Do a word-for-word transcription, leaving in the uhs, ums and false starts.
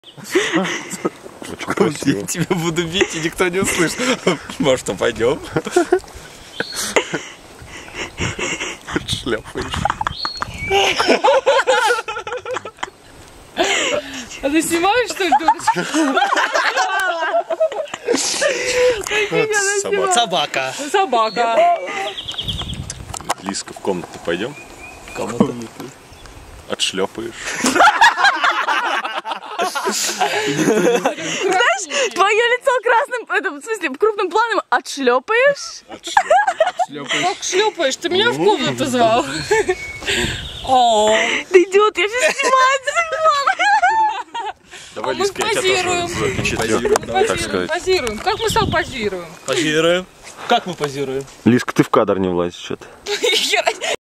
Очень красиво. Я тебя буду бить, и никто не услышит. Может, что, пойдем? Шляпаешь. А ты снимаешь, что ли, дурочка? Собака. Собака. Собака. Лиска, в комнату пойдем? Кому-то Отшлепаешь. Знаешь, твое лицо красным, это, в смысле, крупным планом отшлепаешь? Как шлепаешь? Ты меня в комнату звал. О, Да идет, я сейчас снимать снимала. Давай, А мы Лиска, я тебя позируем. тоже запечатлю, мы так позируем, сказать. позируем. Как мы с тобой позируем? Позируем. Как мы позируем? Лиска, ты в кадр не влазишь что-то.